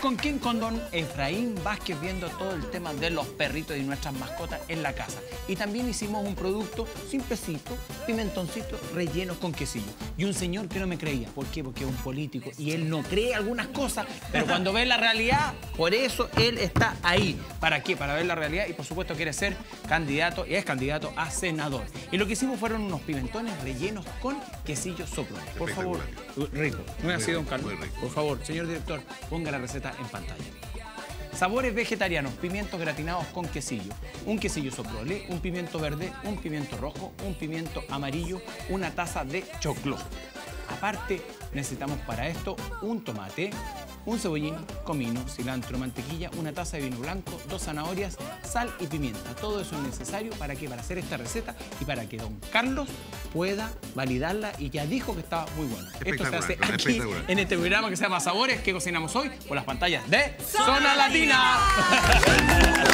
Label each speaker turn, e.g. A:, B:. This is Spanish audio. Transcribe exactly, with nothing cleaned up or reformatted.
A: con quién? Con don Efraín Vázquez, viendo todo el tema de los perritos y nuestras mascotas en la casa. Y también hicimos un producto simplecito, pimentoncito, rellenos con quesillo. Y un señor que no me creía. ¿Por qué? Porque es un político y él no cree algunas cosas, pero cuando ve la realidad, por eso él está ahí. ¿Para qué? Para ver la realidad y por supuesto quiere ser candidato y es candidato a senador. Y lo que hicimos fueron unos pimentones rellenos con quesillo soprole. Por favor, rico. ¿No ha sido, don Carlos? Por favor, señor director, ponga la receta en pantalla. Sabores vegetarianos, pimientos gratinados con quesillo, un quesillo soprole, un pimiento verde, un pimiento rojo, un pimiento amarillo, una taza de choclo. Aparte, necesitamos para esto un tomate, un cebollín, comino, cilantro, mantequilla, una taza de vino blanco, dos zanahorias, sal y pimienta. Todo eso es necesario para que para hacer esta receta y para que don Carlos pueda validarla y ya dijo que estaba muy buena. Esto se hace aquí en este programa que se llama Sabores que cocinamos hoy por las pantallas de Zona Latina.